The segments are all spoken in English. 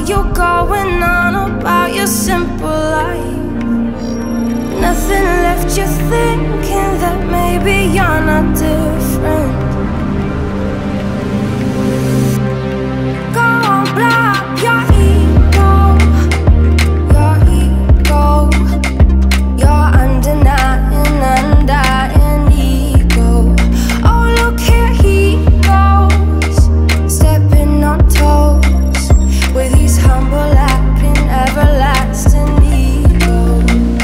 you're going on about your simple life. Nothing left you thinking that maybe you're not different. Go on, blow up your ego, your undenying, undying ego. Oh, look here he goes, stepping on toes with his humble acting, everlasting ego.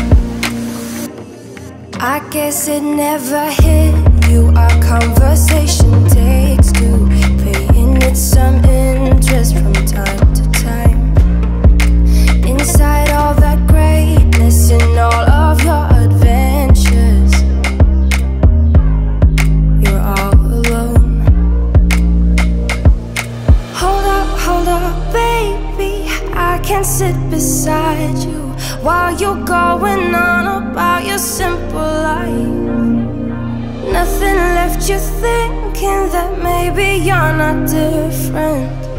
I guess it never hit you, our conversation takes two, paying it some interest from time to time. Inside all that greatness and all of your adventures, you're all alone. Hold up, baby, I can sit beside you while you're going on about your simple life. Nothing left you thinking that maybe you're not different.